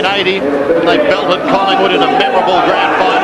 1980 when they belted Collingwood in a memorable grand final.